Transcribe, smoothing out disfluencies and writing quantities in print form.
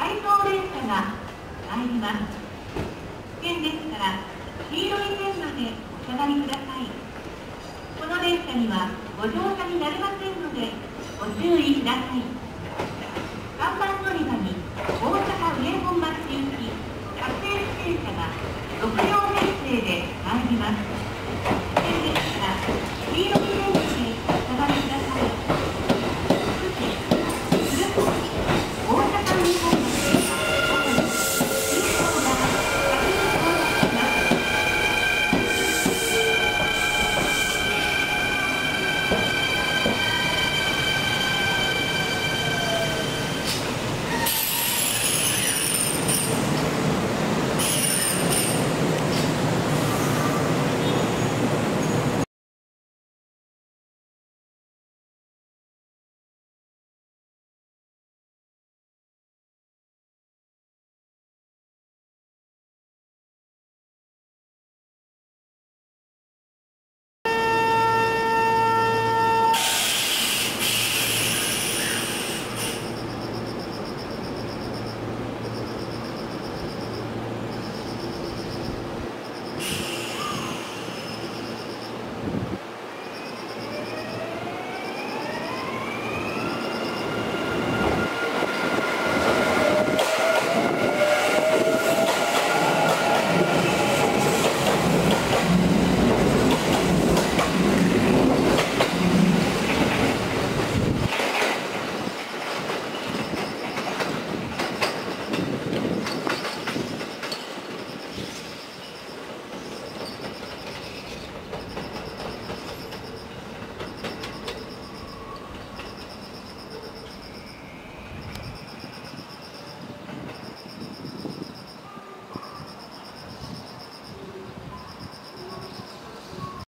回送電車が参ります。危険ですから、黄色い線までお下がりください。この電車にはご乗車になれませんので、ご注意ください。看板乗り場に大阪上本町行き、各線指定車が6両編成で参ります。